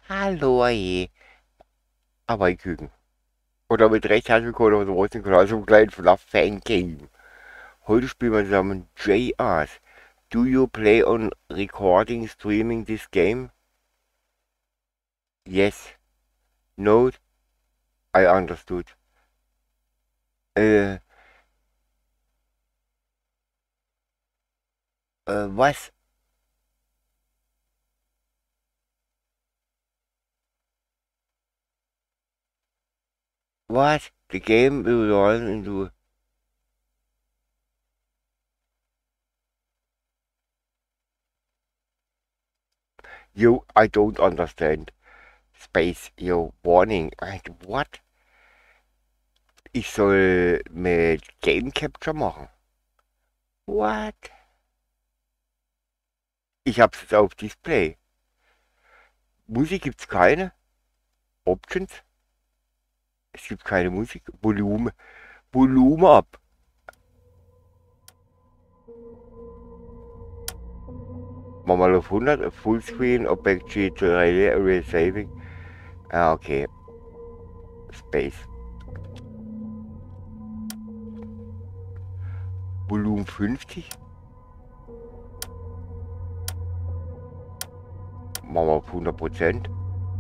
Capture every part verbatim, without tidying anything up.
Hallo, je. Aber ich Küken. Und damit recht herzlich willkommen auf dem großen Kanal zum kleinen Fluff Fan Game. Heute spielen wir zusammen J Rs. Do you play on recording, streaming this game? Yes. No, I understood. Äh, äh, was? What? The game will run into... You, I don't understand. Space, yo, warning. Like, what? Ich soll mit Game Capture machen. What? Ich hab's jetzt auf Display. Musik gibt's keine. Options. Es gibt keine Musik. Volumen. Volumen ab. Machen wir auf hundert. Auf Fullscreen. Object G drei Resaving. Ah, okay. Space. Volumen fünfzig. Machen wir auf hundert Prozent.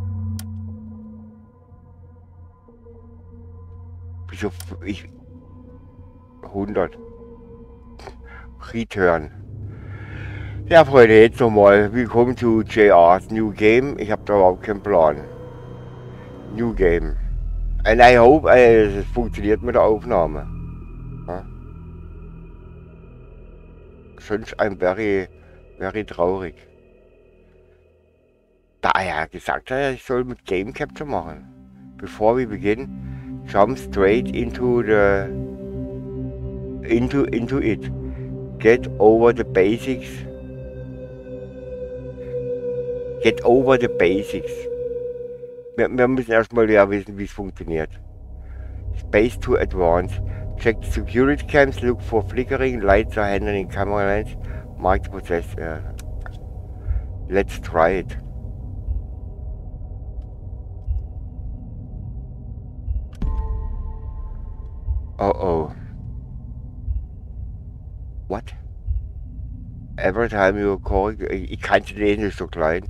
Wieso? Ich. hundert. Return. Ja, Freunde, jetzt nochmal. Willkommen zu J R's New Game. Ich habe da überhaupt keinen Plan. New Game. And I hope, äh, es funktioniert mit der Aufnahme. Ja? Sonst ein very, very traurig. Da er gesagt hat, ich soll mit Game Capture machen. Before we begin, jump straight into the into into it. Get over the basics. Get over the basics. Wir, wir müssen erstmal ja wissen, wie es funktioniert. Space to advance. Check the security cams, look for flickering lights or handling camera lens. Mark the process. Uh, let's try it. Oh oh. What? Every time you call, ich kann es lesen, ist so klein.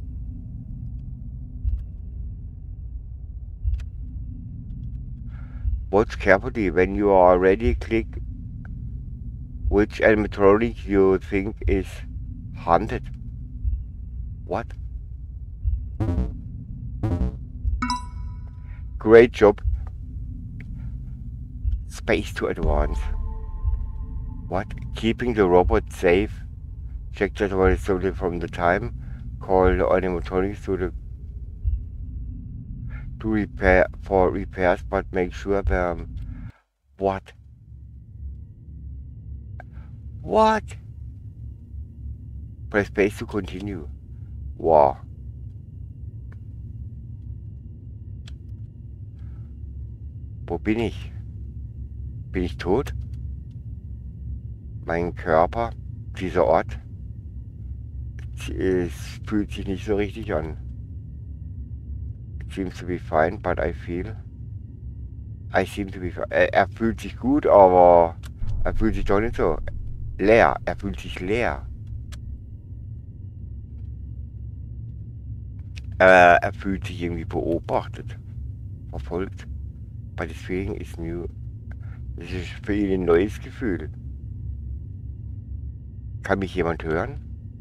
Watch carefully. When you are ready, click which animatronic you think is haunted. What? Great job. Space to advance. What? Keeping the robot safe. Check that one is solely from the time. Call the animatronics to the to repair for repairs, but make sure them. What? What? Press space to continue. Wow. Wo bin ich? Bin ich tot? Mein Körper, dieser Ort, es fühlt sich nicht so richtig an. It seems to be fine, but I feel... I seem to be fine. Er, er fühlt sich gut, aber er fühlt sich doch nicht so leer. Er fühlt sich leer. Äh, er fühlt sich irgendwie beobachtet, verfolgt. But this feeling is new. Das ist für ihn ein neues Gefühl. Kann mich jemand hören?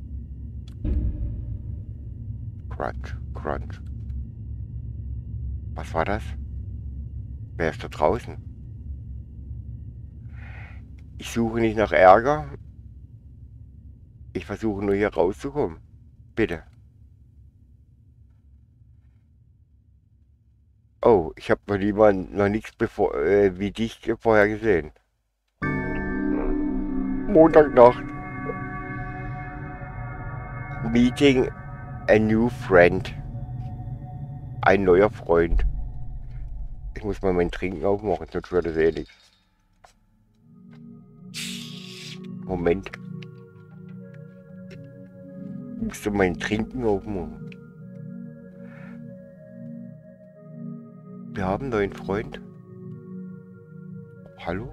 Crunch, crunch. Was war das? Wer ist da draußen? Ich suche nicht nach Ärger. Ich versuche nur hier rauszukommen. Bitte. Oh, ich habe noch niemand, noch nichts bevor, äh, wie dich vorher gesehen. Montagnacht. Meeting a new friend. Ein neuer Freund. Ich muss mal mein Trinken aufmachen, sonst wird es eh nichts. Moment. Ich muss mein Trinken aufmachen. Wir haben einen neuen Freund. Hallo?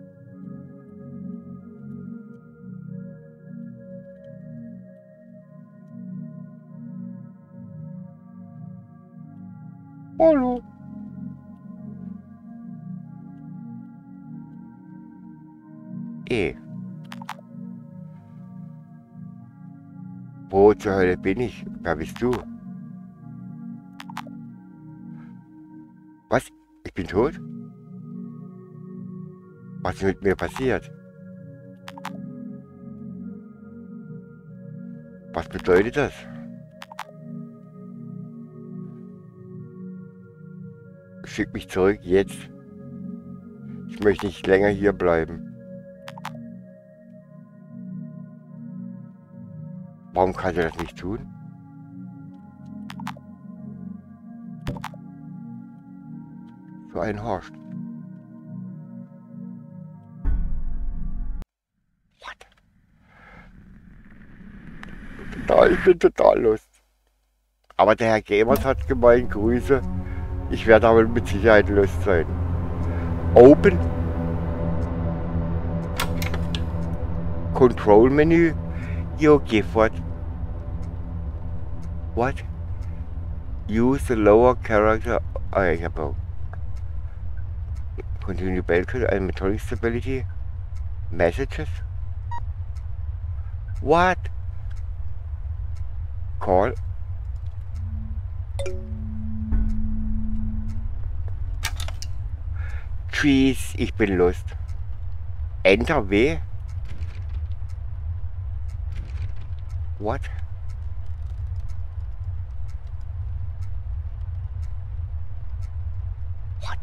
Hallo? Eh. Wo zur Hölle bin ich? Wer bist du? Was? Ich bin tot? Was ist mit mir passiert? Was bedeutet das? Schick mich zurück jetzt. Ich möchte nicht länger hier bleiben. Warum kann er das nicht tun? So ein Horst. What? Total, ich bin total lust. Aber der Herr Gamers hat gemeint, Grüße. Ich werde aber mit Sicherheit lust sein. Open. Control Menü. Jo, geh fort. What? Use the lower character. Ah, ich hab auch. Continue Bellcode and Metallic Stability. Messages. What? Call. Tschüss, ich bin Lust. Enter W. What? What?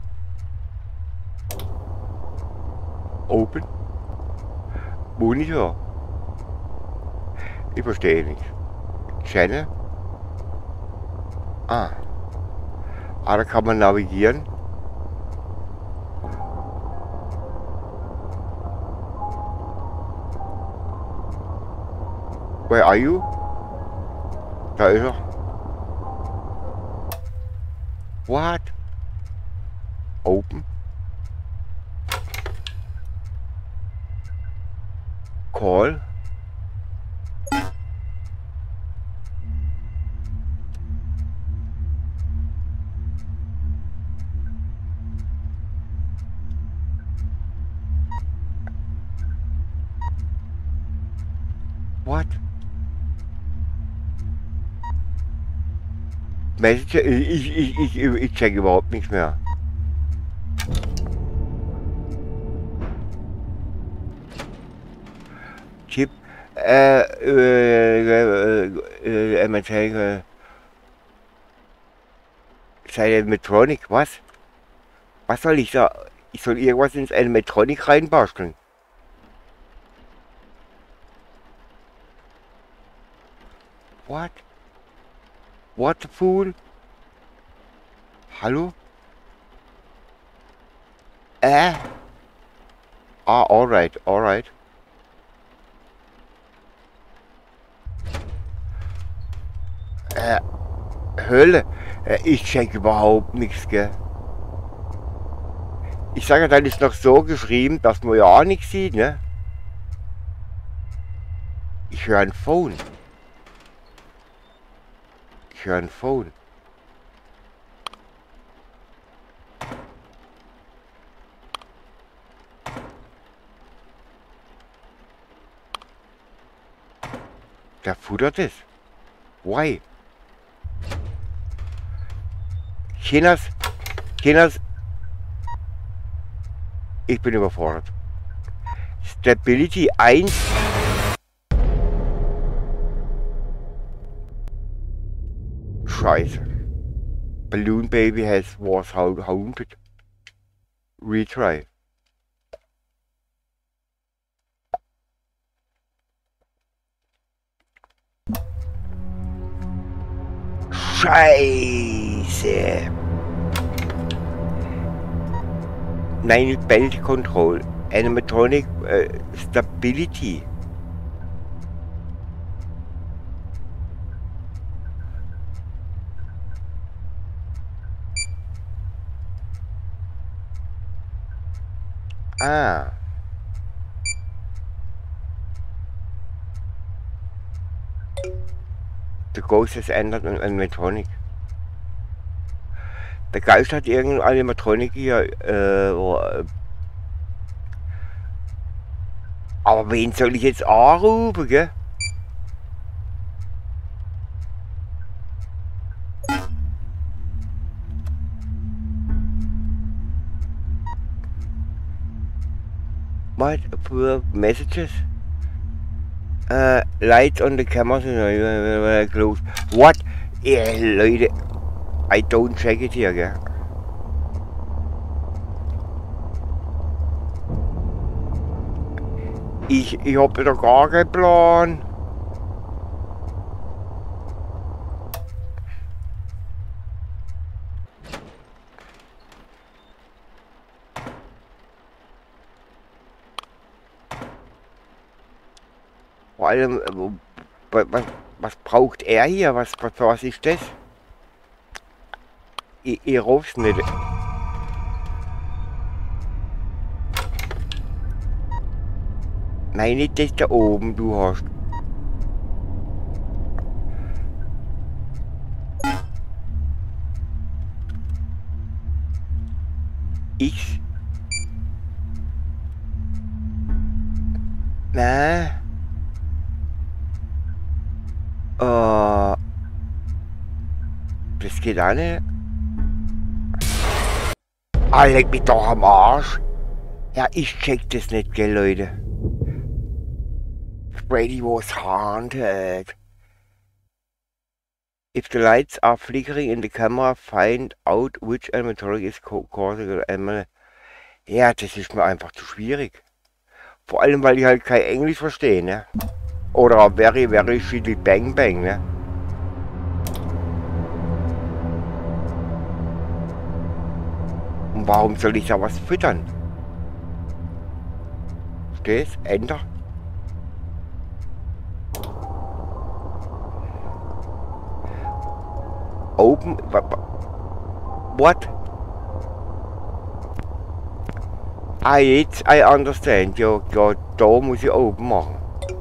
Open. Monitor. Ich verstehe nichts. Channel. Ah. Ah, da kann man navigieren. Where are you? Da ist er. What? Open. Call. What? Messenger, ich, ich, ich, ich check überhaupt nichts mehr. Chip, äh, äh, äh, äh, seine Metronic, was? Was soll ich da? Ich soll irgendwas ins Animatronic reinbasteln. What? What the fool? Hallo? Äh? Ah, alright, alright. Äh, Hölle. Äh, ich check überhaupt nichts, gell? Ich sage, dann ist noch so geschrieben, dass man ja auch nichts sieht, ne? Ich höre ein Phone. Ich höre ein Phone. Der futtert es. Why? Chinas, Chinas, ich bin überfordert. Stability eins. Scheiße. Balloon Baby has was haunted. Retry. Scheiße. Nein, Belt Control. Animatronic äh, Stability. Ah. The Ghost has entered an animatronic. Der Geist hat irgendeine Animatronik hier, äh, oh, aber wen soll ich jetzt anrufen, gell? What? For messages? Uh, lights on the cameras uh, close. What? Yeah, Leute, I don't check it hier, gell? Ich, ich hab wieder gar keinen Plan. Vor allem, was, was braucht er hier? Was, was, was ist das? Ich, ich ruf's nicht. Nein, nicht das da oben, du hast. X. Na. Uh, das geht auch nicht. Ah, leck mich doch am Arsch. Ja, ich check das nicht, gell, Leute. Freddy was haunted. If the lights are flickering in the camera, find out which animatronic is causing the animal. Ja, das ist mir einfach zu schwierig. Vor allem, weil ich halt kein Englisch verstehe, ne? Oder very, very shitty bang bang, ne? Und warum soll ich da was füttern? Stehst? Enter. Open. What? Ah, jetzt, I understand. Ja, ja, da muss ich oben machen.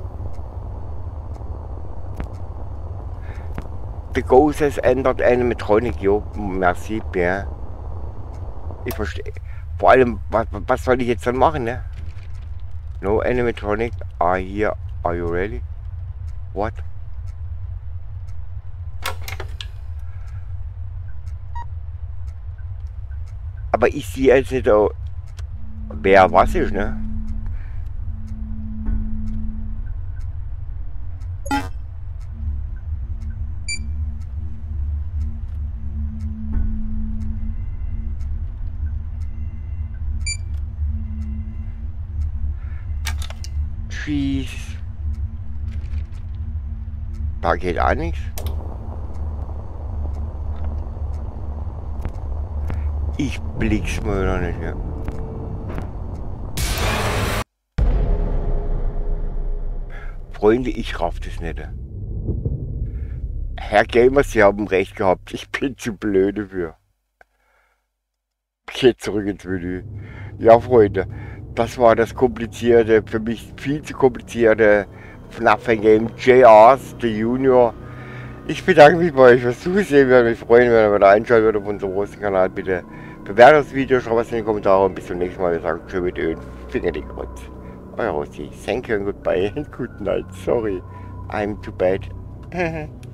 The Ghost has entered animatronic. Jo, merci, bien. Ich verstehe. Vor allem, was, was soll ich jetzt dann machen, ne? No animatronic are here. Are you ready? What? Aber ich sehe jetzt nicht, wer was ist, ne? Tschüss. Da geht auch nichts. Ich blick's mal noch nicht, ja. Freunde, ich raff das nicht. Herr Gamer, Sie haben recht gehabt. Ich bin zu blöd dafür. Geht zurück ins Menü. Ja, Freunde, das war das komplizierte, für mich viel zu komplizierte F NAF Game J Rs, der Junior. Ich bedanke mich bei euch fürs Zusehen. Würde mich freuen, wenn ihr wieder einschaltet würdet auf unserem großen Kanal. Bitte bewertet das Video, schreibt was in die Kommentare und bis zum nächsten Mal. Wir sagen tschö mit Öl, Finger die Grütz. Euer Rossi. Thank you and goodbye and good night. Sorry, I'm too bad.